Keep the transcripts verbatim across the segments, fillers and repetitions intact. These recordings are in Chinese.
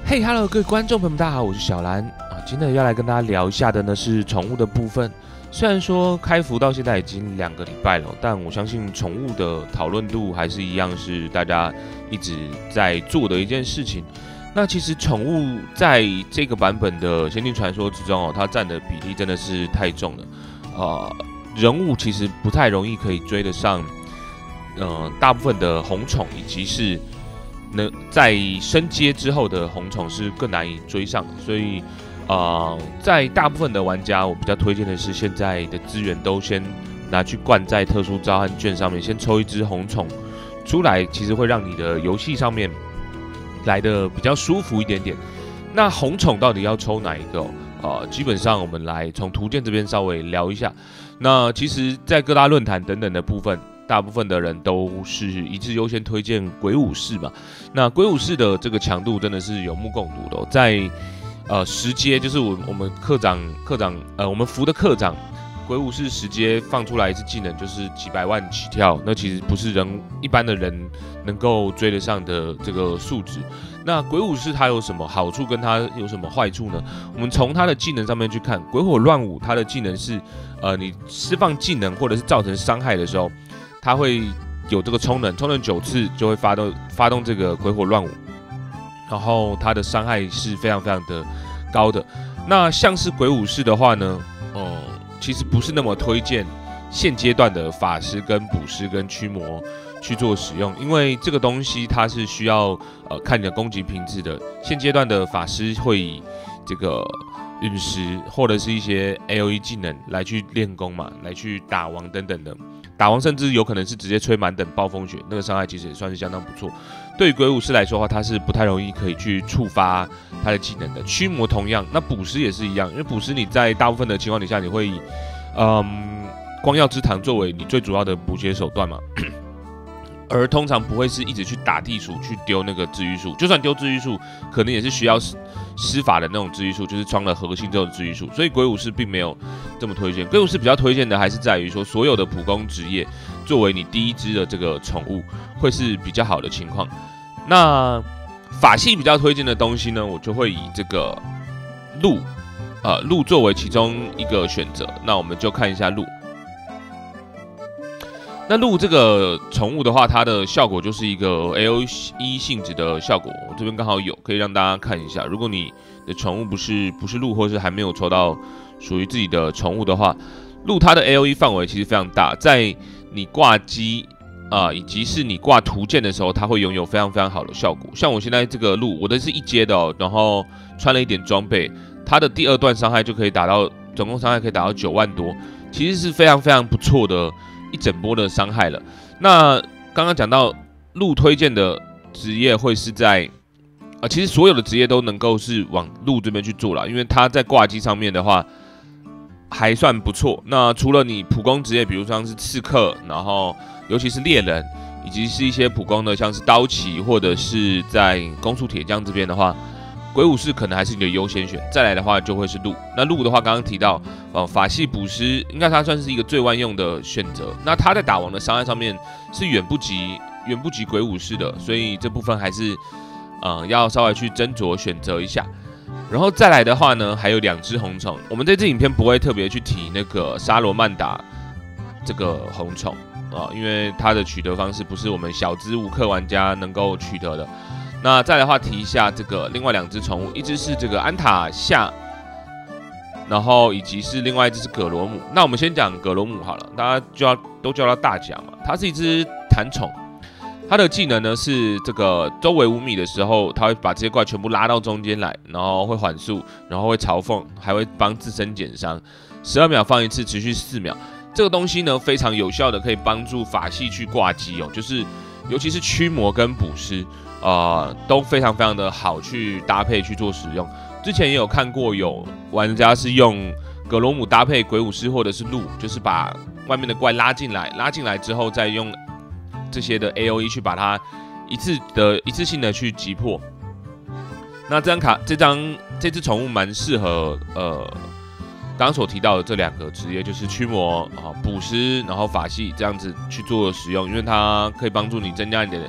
嘿、hey,，Hello， 各位观众朋友们，大家好，我是小兰啊。今天要来跟大家聊一下的呢是宠物的部分。虽然说开服到现在已经两个礼拜了，但我相信宠物的讨论度还是一样是大家一直在做的一件事情。那其实宠物在这个版本的《仙境传说》之中哦，它占的比例真的是太重了。呃，人物其实不太容易可以追得上，呃，大部分的红宠以及是。那在升阶之后的红宠是更难以追上的，所以，呃，在大部分的玩家，我比较推荐的是现在的资源都先拿去灌在特殊召唤券上面，先抽一只红宠出来，其实会让你的游戏上面来的比较舒服一点点。那红宠到底要抽哪一个？呃，基本上我们来从图鉴这边稍微聊一下。那其实，在各大论坛等等的部分。大部分的人都是一致优先推荐鬼武士嘛，那鬼武士的这个强度真的是有目共睹的、哦，在呃十阶就是我我们课长课长呃我们服的课长鬼武士十阶放出来一次技能就是几百万起跳，那其实不是人一般的人能够追得上的这个数值。那鬼武士它有什么好处，跟它有什么坏处呢？我们从它的技能上面去看，鬼火乱舞它的技能是呃你释放技能或者是造成伤害的时候。它会有这个充能，充能九次就会发动发动这个鬼火乱舞，然后它的伤害是非常非常的高的。那像是鬼武士的话呢，哦、呃，其实不是那么推荐现阶段的法师跟捕师跟驱魔去做使用，因为这个东西它是需要呃看你的攻击品质的。现阶段的法师会以这个陨石或者是一些 A O E 技能来去练功嘛，来去打王等等的。打王甚至有可能是直接吹满等暴风雪，那个伤害其实也算是相当不错。对于鬼武士来说的话，它是不太容易可以去触发它的技能的。驱魔同样，那捕师也是一样，因为捕师你在大部分的情况底下，你会以嗯光耀之堂作为你最主要的补血手段嘛。而通常不会是一直去打地鼠去丢那个治愈术，就算丢治愈术，可能也是需要施法的那种治愈术，就是装了核心之后的治愈术。所以鬼武士并没有这么推荐，鬼武士比较推荐的还是在于说，所有的普攻职业作为你第一只的这个宠物，会是比较好的情况。那法系比较推荐的东西呢，我就会以这个鹿，呃，鹿作为其中一个选择。那我们就看一下鹿。那鹿这个宠物的话，它的效果就是一个 A O E 性质的效果，我这边刚好有，可以让大家看一下。如果你的宠物不是不是鹿，或是还没有抽到属于自己的宠物的话，鹿它的 A O E 范围其实非常大，在你挂机啊、呃，以及是你挂图鉴的时候，它会拥有非常非常好的效果。像我现在这个鹿，我的是一阶的哦，然后穿了一点装备，它的第二段伤害就可以达到，总共伤害可以达到九万多，其实是非常非常不错的。一整波的伤害了。那刚刚讲到鹿推荐的职业会是在，呃，其实所有的职业都能够是往鹿这边去做了，因为它在挂机上面的话还算不错。那除了你普攻职业，比如像是刺客，然后尤其是猎人，以及是一些普攻的，像是刀骑或者是在攻速铁匠这边的话。鬼武士可能还是你的优先选，再来的话就会是鹿。那鹿的话，刚刚提到，呃，法系捕师应该它算是一个最万用的选择。那它在打王的伤害上面是远不及远不及鬼武士的，所以这部分还是呃要稍微去斟酌选择一下。然后再来的话呢，还有两只红宠，我们这支影片不会特别去提那个沙罗曼达这个红宠啊、呃，因为它的取得方式不是我们小资无氪玩家能够取得的。那再来的话，提一下这个另外两只宠物，一只是这个安塔夏，然后以及是另外一只是葛罗姆。那我们先讲葛罗姆好了，大家就要都叫它大甲嘛。它是一只弹宠，它的技能呢是这个周围五米的时候，它会把这些怪全部拉到中间来，然后会缓速，然后会嘲讽，还会帮自身减伤。十二秒放一次，持续四秒。这个东西呢非常有效的可以帮助法系去挂机哦，就是尤其是驱魔跟捕师。呃，都非常非常的好去搭配去做使用。之前也有看过有玩家是用格罗姆搭配鬼武士或者是鹿，就是把外面的怪拉进来，拉进来之后再用这些的 A O E 去把它一次的一次性的去击破。那这张卡这张这只宠物蛮适合呃刚刚所提到的这两个职业，就是驱魔啊、捕师，然后法系这样子去做使用，因为它可以帮助你增加你的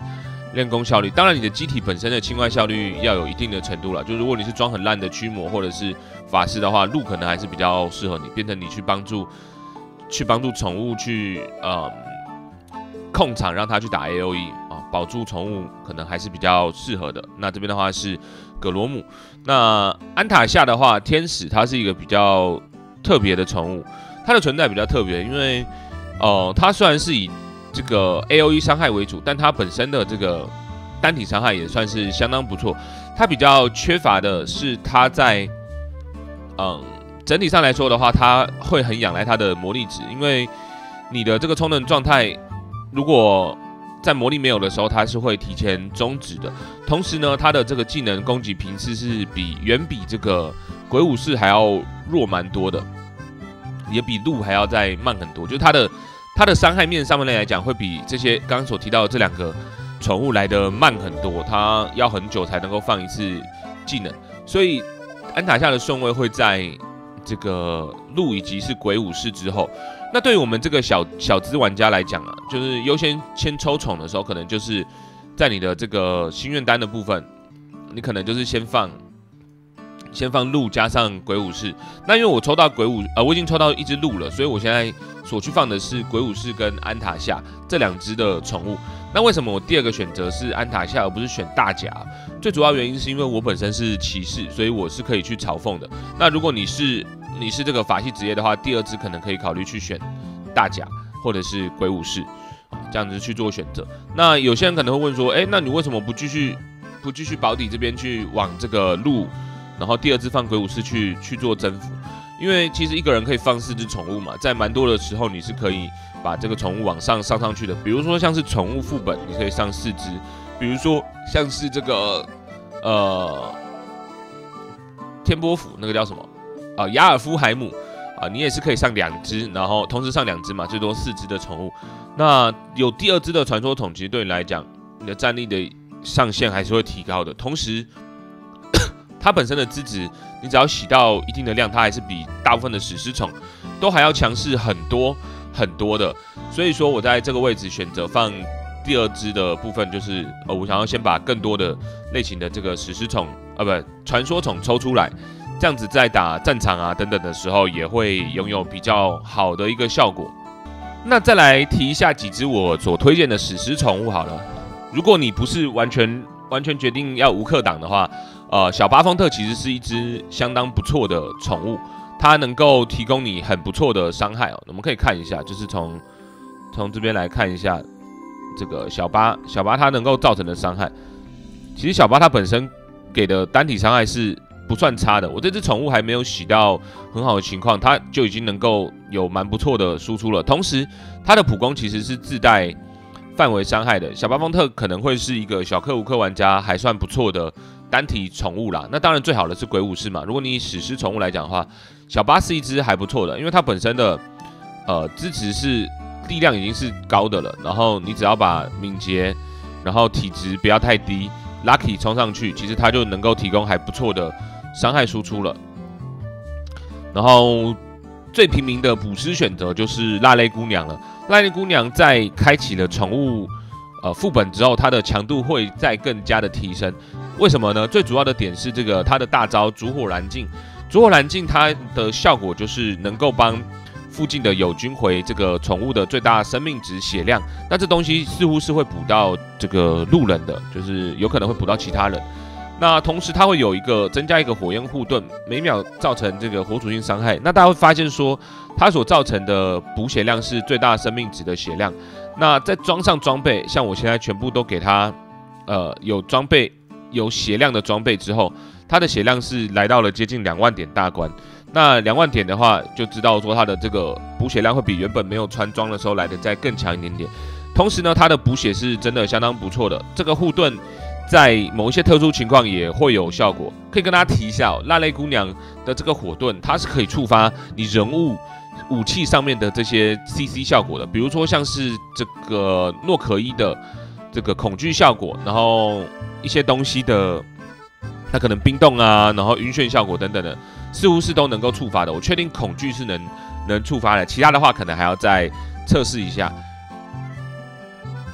练功效率。当然，你的机体本身的清怪效率要有一定的程度了。就如果你是装很烂的驱魔或者是法师的话，鹿可能还是比较适合你，变成你去帮助去帮助宠物去呃控场，让它去打 A O E 啊，保住宠物可能还是比较适合的。那这边的话是葛罗姆。那安塔夏的话，天使它是一个比较特别的宠物，它的存在比较特别，因为呃它虽然是以这个 A O E 伤害为主，但它本身的这个单体伤害也算是相当不错。它比较缺乏的是它在嗯整体上来说的话，它会很仰赖它的魔力值，因为你的这个充能状态如果在魔力没有的时候，它是会提前终止的。同时呢，它的这个技能攻击频次是比远比这个鬼武士还要弱蛮多的，也比鹿还要再慢很多，就是它的。它的伤害面上面来讲，会比这些刚刚所提到的这两个宠物来得慢很多，它要很久才能够放一次技能，所以安塔夏的顺位会在这个鹿以及是鬼武士之后。那对于我们这个小小资玩家来讲啊，就是优先先抽宠的时候，可能就是在你的这个心愿单的部分，你可能就是先放。先放鹿加上鬼武士，那因为我抽到鬼武，呃，我已经抽到一只鹿了，所以我现在所去放的是鬼武士跟安塔夏这两只的宠物。那为什么我第二个选择是安塔夏而不是选大甲？最主要原因是因为我本身是骑士，所以我是可以去嘲讽的。那如果你是你是这个法系职业的话，第二只可能可以考虑去选大甲或者是鬼武士，这样子去做选择。那有些人可能会问说，哎，那你为什么不继续不继续保底这边去往这个鹿？然后第二只放鬼武士去去做征服，因为其实一个人可以放四只宠物嘛，在蛮多的时候你是可以把这个宠物往上上上去的。比如说像是宠物副本，你可以上四只；比如说像是这个呃天波府那个叫什么啊、呃、雅尔夫海姆啊、呃，你也是可以上两只，然后同时上两只嘛，最多四只的宠物。那有第二只的传说宠，其实对你来讲，你的战力的上限还是会提高的，同时。它本身的资质，你只要洗到一定的量，它还是比大部分的史诗宠都还要强势很多很多的。所以说我在这个位置选择放第二支的部分，就是呃，我想要先把更多的类型的这个史诗宠，呃，不，传说宠抽出来，这样子在打战场啊等等的时候，也会拥有比较好的一个效果。那再来提一下几只我所推荐的史诗宠物好了。如果你不是完全完全决定要无氪党的话，呃，小巴丰特其实是一只相当不错的宠物，它能够提供你很不错的伤害哦。我们可以看一下，就是从从这边来看一下这个小巴，小巴它能够造成的伤害。其实小巴它本身给的单体伤害是不算差的，我这只宠物还没有洗到很好的情况，它就已经能够有蛮不错的输出了。同时，它的普攻其实是自带范围伤害的。小巴丰特可能会是一个小氪无氪玩家还算不错的单体宠物啦。那当然最好的是鬼武士嘛。如果你以史诗宠物来讲的话，小巴是一只还不错的，因为它本身的呃资质是力量已经是高的了，然后你只要把敏捷，然后体质不要太低 ，Lucky 冲上去，其实它就能够提供还不错的伤害输出了。然后最平民的补师选择就是辣泪姑娘了。辣泪姑娘在开启了宠物呃副本之后，它的强度会再更加的提升。为什么呢？最主要的点是这个它的大招烛火燃尽。烛火燃尽它的效果就是能够帮附近的友军回这个宠物的最大生命值血量。那这东西似乎是会补到这个路人的，就是有可能会补到其他人。那同时它会有一个增加一个火焰护盾，每秒造成这个火属性伤害。那大家会发现说，它所造成的补血量是最大生命值的血量。那在装上装备，像我现在全部都给它，呃，有装备有血量的装备之后，它的血量是来到了接近两万点大关。那两万点的话，就知道说它的这个补血量会比原本没有穿装的时候来的再更强一点点。同时呢，它的补血是真的相当不错的。这个护盾在某一些特殊情况也会有效果。可以跟大家提一下哦，辣泪姑娘的这个火盾，它是可以触发你人物武器上面的这些 C C 效果的，比如说像是这个诺可伊的这个恐惧效果，然后一些东西的它可能冰冻啊，然后晕眩效果等等的，似乎是都能够触发的。我确定恐惧是能能触发的，其他的话可能还要再测试一下。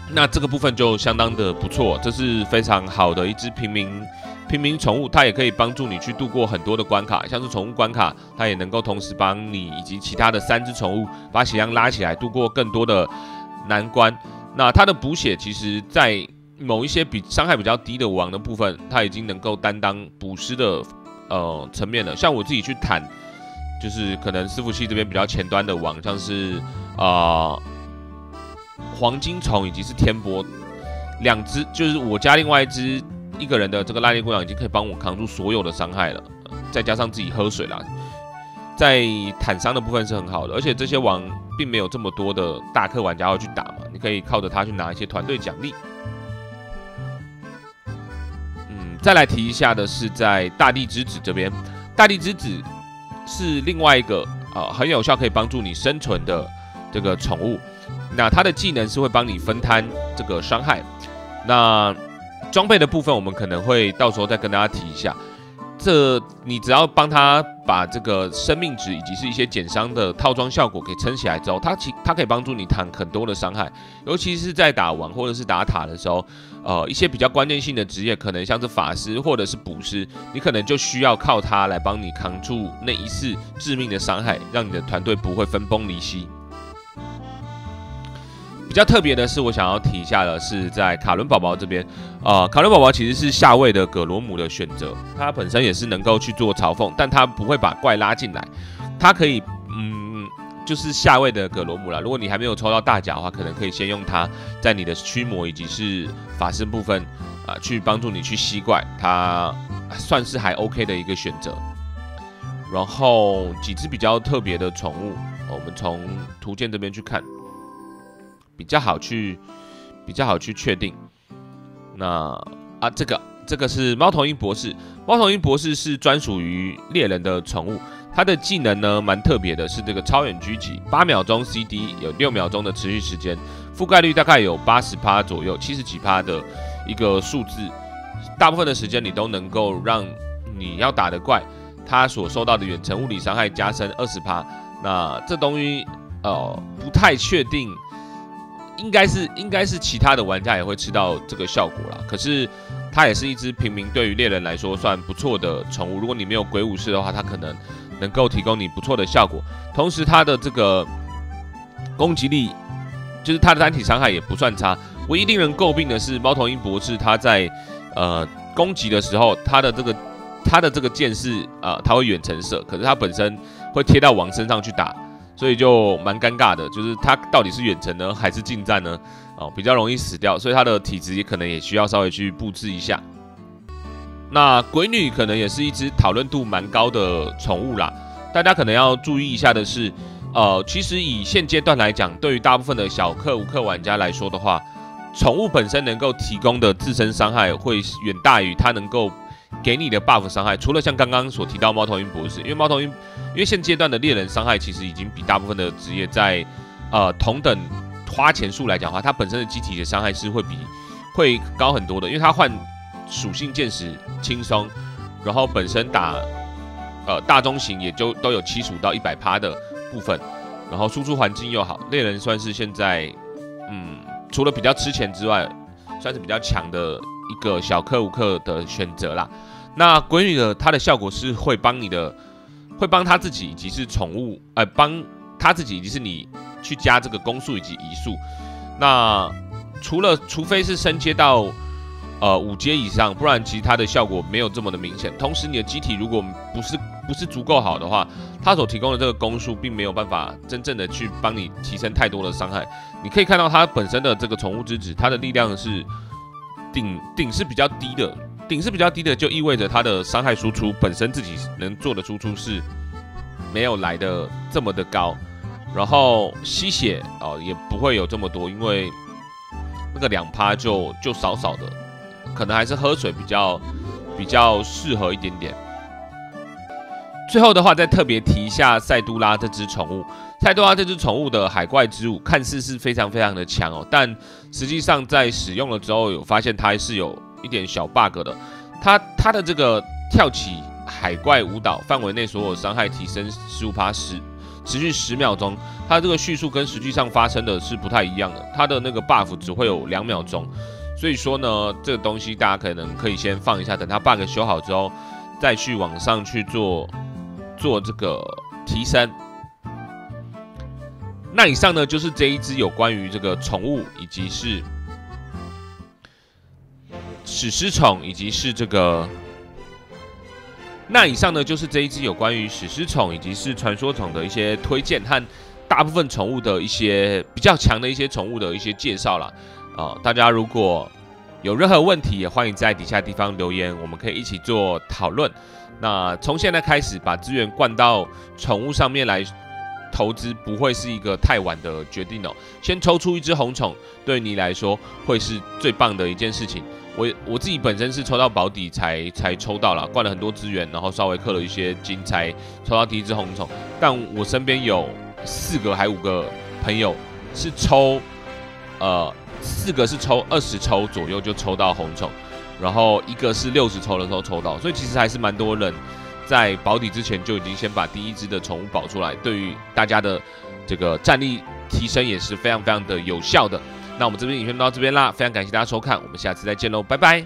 那这个部分就相当的不错，这是非常好的一只平民平民宠物，它也可以帮助你去度过很多的关卡，像是宠物关卡，它也能够同时帮你以及其他的三只宠物把血量拉起来，度过更多的难关。那它的补血，其实在某一些比伤害比较低的王的部分，它已经能够担当补尸的呃层面了。像我自己去坦，就是可能伺服器这边比较前端的王，像是呃黄金虫以及是天波两只，就是我加另外一只一个人的这个拉链姑娘已经可以帮我扛住所有的伤害了，再加上自己喝水啦，在坦伤的部分是很好的，而且这些王并没有这么多的大氪玩家会去打嘛，你可以靠着它去拿一些团队奖励。嗯，再来提一下的是在大地之子这边，大地之子是另外一个啊、呃、很有效可以帮助你生存的这个宠物。那它的技能是会帮你分摊这个伤害。那装备的部分，我们可能会到时候再跟大家提一下。这你只要帮他把这个生命值以及是一些减伤的套装效果给撑起来之后，它其它可以帮助你扛很多的伤害，尤其是在打王或者是打塔的时候，呃，一些比较关键性的职业，可能像是法师或者是捕师，你可能就需要靠它来帮你扛住那一次致命的伤害，让你的团队不会分崩离析。比较特别的是，我想要提一下的是，在卡伦宝宝这边，呃，卡伦宝宝其实是下位的葛罗姆的选择，他本身也是能够去做嘲讽，但他不会把怪拉进来，他可以，嗯，就是下位的葛罗姆啦。如果你还没有抽到大甲的话，可能可以先用它在你的驱魔以及是法师部分啊、呃，去帮助你去吸怪，它算是还 OK 的一个选择。然后几只比较特别的宠物，我们从图鉴这边去看。比较好去，比较好去确定。那啊，这个这个是猫头鹰博士。猫头鹰博士是专属于猎人的宠物，它的技能呢蛮特别的，是这个超远狙击，八秒钟 C D， 有六秒钟的持续时间，覆盖率大概有 百分之八十 左右，七十几%的一个数字。大部分的时间你都能够让你要打的怪，它所受到的远程物理伤害加深 百分之二十。那这东西呃不太确定。应该是应该是其他的玩家也会吃到这个效果啦，可是它也是一只平民对于猎人来说算不错的宠物。如果你没有鬼武士的话，它可能能够提供你不错的效果。同时，它的这个攻击力，就是它的单体伤害也不算差。唯一令人诟病的是，猫头鹰博士他在呃攻击的时候，他的这个他的这个剑是呃他会远程射，可是他本身会贴到王身上去打。所以就蛮尴尬的，就是他到底是远程呢，还是近战呢？哦，比较容易死掉，所以他的体质也可能也需要稍微去布置一下。那鬼女可能也是一只讨论度蛮高的宠物啦，大家可能要注意一下的是，呃，其实以现阶段来讲，对于大部分的小氪无氪玩家来说的话，宠物本身能够提供的自身伤害会远大于它能够给你的 buff 伤害，除了像刚刚所提到猫头鹰博士，因为猫头鹰，因为现阶段的猎人伤害其实已经比大部分的职业在呃同等花钱数来讲的话，它本身的机体的伤害是会比会高很多的，因为它换属性剑矢轻松，然后本身打呃大中型也就都有七十五到一百%的部分，然后输出环境又好，猎人算是现在嗯除了比较吃钱之外，算是比较强的一个小氪无氪的选择啦。那鬼女的它的效果是会帮你的，会帮他自己以及是宠物，呃，帮他自己以及是你去加这个攻速以及移速。那除了除非是升阶到呃五阶以上，不然其实它的效果没有这么的明显。同时你的机体如果不是不是足够好的话，它所提供的这个攻速并没有办法真正的去帮你提升太多的伤害。你可以看到它本身的这个宠物之子，它的力量是顶顶是比较低的。顶是比较低的，就意味着它的伤害输出本身自己能做的输出是没有来的这么的高，然后吸血哦也不会有这么多，因为那个两趴就就少少的，可能还是喝水比较比较适合一点点。最后的话，再特别提一下塞杜拉这只宠物。塞杜拉这只宠物的海怪之舞看似是非常非常的强哦，但实际上在使用了之后，有发现它是有一点小 bug 的。它它的这个跳起海怪舞蹈范围内所有伤害提升 百分之十五 十持续十秒钟，它这个叙述跟实际上发生的是不太一样的，它的那个 buff 只会有两秒钟，所以说呢，这个东西大家可能可以先放一下，等它 bug 修好之后，再去往上去做做这个提升。那以上呢就是这一支有关于这个宠物以及是史诗宠以及是这个。那以上呢就是这一支有关于史诗宠以及是传说宠的一些推荐和大部分宠物的一些比较强的一些宠物的一些介绍啦。啊、呃，大家如果有任何问题，也欢迎在底下地方留言，我们可以一起做讨论。那从现在开始把资源灌到宠物上面来投资，不会是一个太晚的决定哦。先抽出一只红宠，对你来说会是最棒的一件事情。我我自己本身是抽到保底才才抽到了，灌了很多资源，然后稍微氪了一些金才抽到第一只红宠。但我身边有四个还五个朋友是抽，呃，四个是抽二十抽左右就抽到红宠，然后一个是六十抽的时候抽到，所以其实还是蛮多人在保底之前就已经先把第一只的宠物保出来，对于大家的这个战力提升也是非常非常的有效的。那我们这边影片就到这边啦，非常感谢大家收看，我们下次再见喽，拜拜。